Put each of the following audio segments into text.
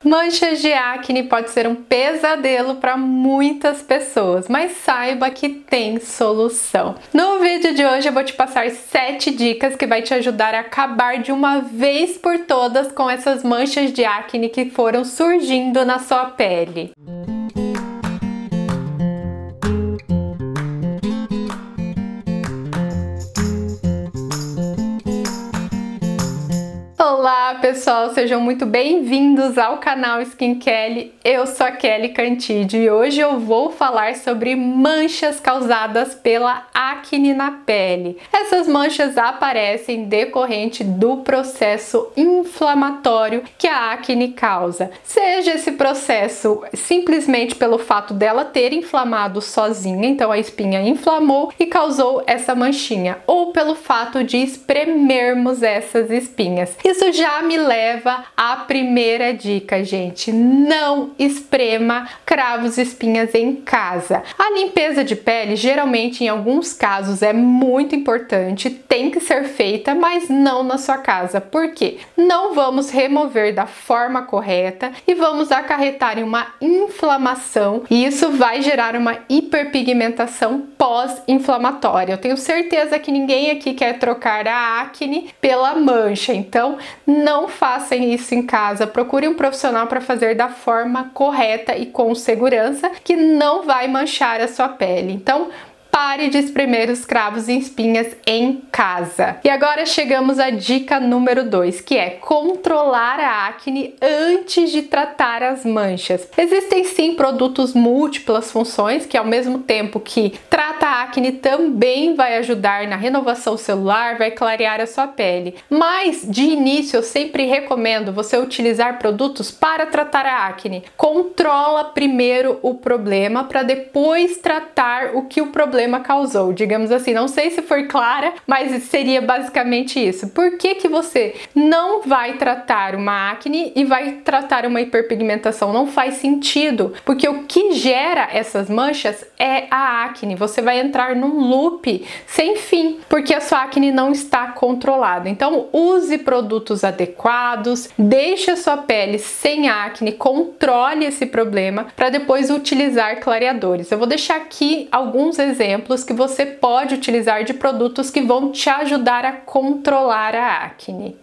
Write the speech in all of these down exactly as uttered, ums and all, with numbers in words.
Manchas de acne pode ser um pesadelo para muitas pessoas, mas saiba que tem solução. No vídeo de hoje eu vou te passar sete dicas que vai te ajudar a acabar de uma vez por todas com essas manchas de acne que foram surgindo na sua pele. Olá pessoal, sejam muito bem-vindos ao canal Skin Kelly. Eu sou a Kelly Cantídio e hoje eu vou falar sobre manchas causadas pela acne na pele. Essas manchas aparecem decorrente do processo inflamatório que a acne causa. Seja esse processo simplesmente pelo fato dela ter inflamado sozinha, então a espinha inflamou e causou essa manchinha, ou pelo fato de espremermos essas espinhas. Isso já me leva à primeira dica, gente. Não esprema cravos e espinhas em casa. A limpeza de pele, geralmente, em alguns casos, é muito importante, tem que ser feita, mas não na sua casa. Por quê? Não vamos remover da forma correta e vamos acarretar em uma inflamação, e isso vai gerar uma hiperpigmentação pós-inflamatória. Eu tenho certeza que ninguém aqui quer trocar a acne pela mancha, então não façam isso em casa. Procure um profissional para fazer da forma correta e com segurança, que não vai manchar a sua pele. Então, pare de espremer os cravos e espinhas em casa. E agora chegamos à dica número dois, que é controlar a acne antes de tratar as manchas. Existem sim produtos múltiplas funções, que ao mesmo tempo que trata a acne, também vai ajudar na renovação celular, vai clarear a sua pele. Mas, de início, eu sempre recomendo você utilizar produtos para tratar a acne. Controla primeiro o problema para depois tratar o que o problema causou, digamos assim. Não sei se foi clara, mas seria basicamente isso. Por que que você não vai tratar uma acne e vai tratar uma hiperpigmentação? Não faz sentido, porque o que gera essas manchas é a acne. Você vai entrar num loop sem fim, porque a sua acne não está controlada. Então, use produtos adequados, deixe a sua pele sem acne, controle esse problema para depois utilizar clareadores. Eu vou deixar aqui alguns exemplos que você pode utilizar de produtos que vão te ajudar a controlar a acne.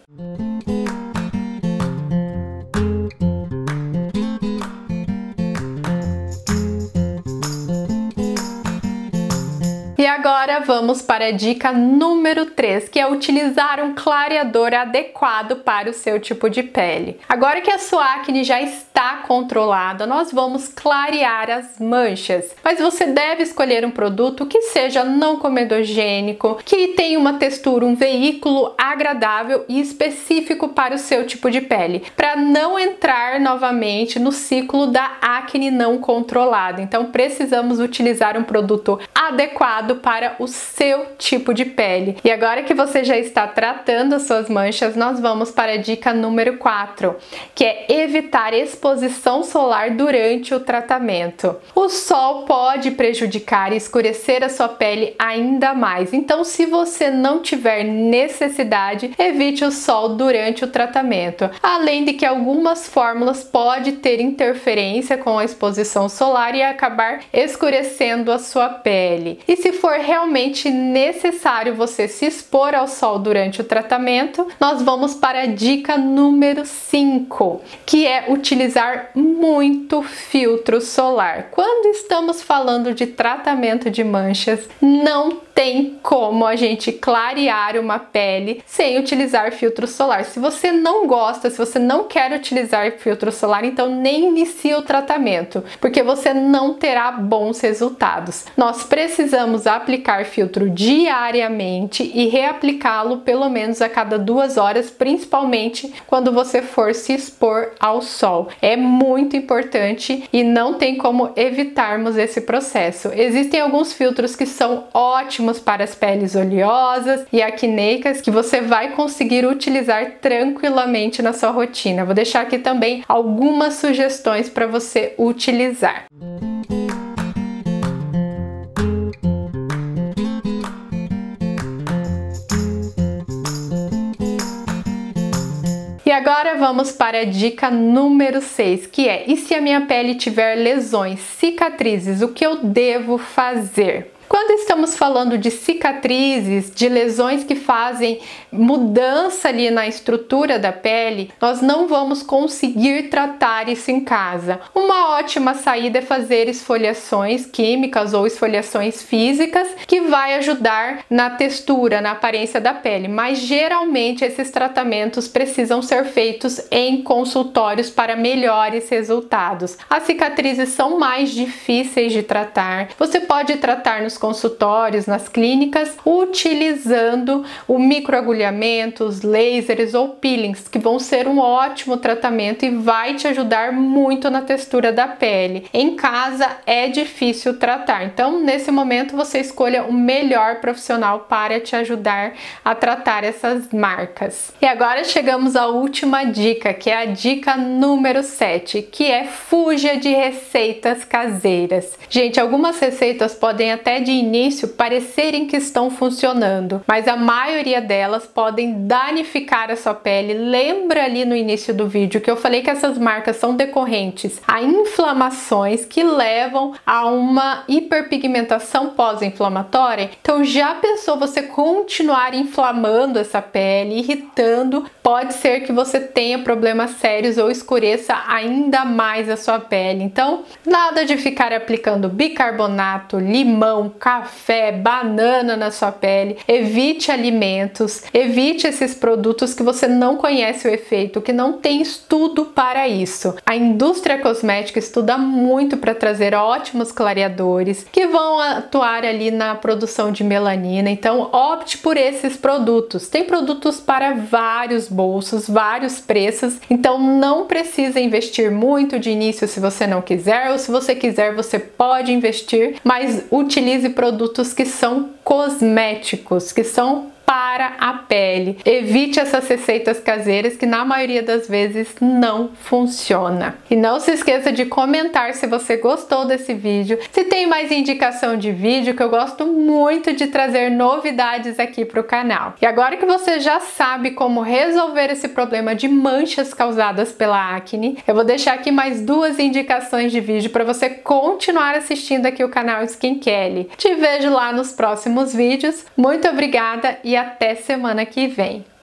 E agora vamos para a dica número três, que é utilizar um clareador adequado para o seu tipo de pele. Agora que a sua acne já está controlada, nós vamos clarear as manchas. Mas você deve escolher um produto que seja não comedogênico, que tenha uma textura, um veículo agradável e específico para o seu tipo de pele, para não entrar novamente no ciclo da acne não controlada. Então precisamos utilizar um produto adequado para o seu tipo de pele. E agora que você já está tratando as suas manchas, nós vamos para a dica número quatro, que é evitar exposição solar durante o tratamento. O sol pode prejudicar e escurecer a sua pele ainda mais. Então, se você não tiver necessidade, evite o sol durante o tratamento. Além de que algumas fórmulas podem ter interferência com a exposição solar e acabar escurecendo a sua pele. E se for realmente necessário você se expor ao sol durante o tratamento, nós vamos para a dica número cinco, que é utilizar muito filtro solar. Quando estamos falando de tratamento de manchas, não tem como a gente clarear uma pele sem utilizar filtro solar. Se você não gosta, se você não quer utilizar filtro solar, então nem inicie o tratamento, porque você não terá bons resultados. Nós precisamos aplicar filtro diariamente e reaplicá-lo pelo menos a cada duas horas, principalmente quando você for se expor ao sol. É muito importante e não tem como evitarmos esse processo. Existem alguns filtros que são ótimos para as peles oleosas e acneicas, que você vai conseguir utilizar tranquilamente na sua rotina. Vou deixar aqui também algumas sugestões para você utilizar. E agora vamos para a dica número seis, que é: e se a minha pele tiver lesões, cicatrizes, o que eu devo fazer? Quando estamos falando de cicatrizes, de lesões que fazem mudança ali na estrutura da pele, nós não vamos conseguir tratar isso em casa. Uma ótima saída é fazer esfoliações químicas ou esfoliações físicas, que vai ajudar na textura, na aparência da pele, mas geralmente esses tratamentos precisam ser feitos em consultórios para melhores resultados. As cicatrizes são mais difíceis de tratar. Você pode tratar nos consultórios, nas clínicas, utilizando o microagulhamento, os lasers ou peelings, que vão ser um ótimo tratamento e vai te ajudar muito na textura da pele. Em casa é difícil tratar, então nesse momento você escolha o melhor profissional para te ajudar a tratar essas marcas. E agora chegamos à última dica, que é a dica número sete, que é: fuja de receitas caseiras. Gente, algumas receitas podem até de início parecerem que estão funcionando, mas a maioria delas podem danificar a sua pele. Lembra ali no início do vídeo que eu falei que essas marcas são decorrentes a inflamações que levam a uma hiperpigmentação pós-inflamatória? Então, já pensou você continuar inflamando essa pele, irritando? Pode ser que você tenha problemas sérios ou escureça ainda mais a sua pele. Então, nada de ficar aplicando bicarbonato, limão, café, banana na sua pele. Evite alimentos, evite esses produtos que você não conhece o efeito, que não tem estudo para isso. A indústria cosmética estuda muito para trazer ótimos clareadores que vão atuar ali na produção de melanina, então opte por esses produtos. Tem produtos para vários bolsos, vários preços, então não precisa investir muito de início se você não quiser, ou se você quiser você pode investir, mas utilize produtos que são cosméticos, que são para a pele. Evite essas receitas caseiras que na maioria das vezes não funciona. E não se esqueça de comentar se você gostou desse vídeo, se tem mais indicação de vídeo, que eu gosto muito de trazer novidades aqui para o canal. E agora que você já sabe como resolver esse problema de manchas causadas pela acne, eu vou deixar aqui mais duas indicações de vídeo para você continuar assistindo aqui o canal Skin Kelly. Te vejo lá nos próximos vídeos. Muito obrigada e até semana que vem.